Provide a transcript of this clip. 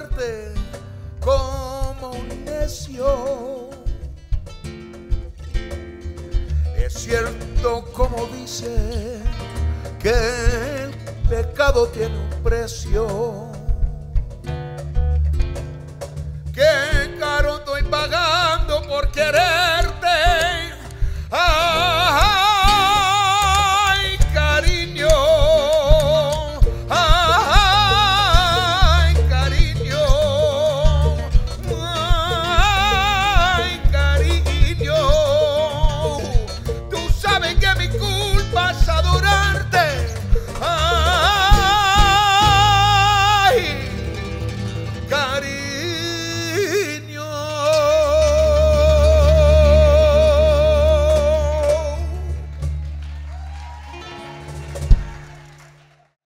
muerte como un necio. Es cierto como dice que el pecado tiene un precio. Qué caro estoy pagando por querer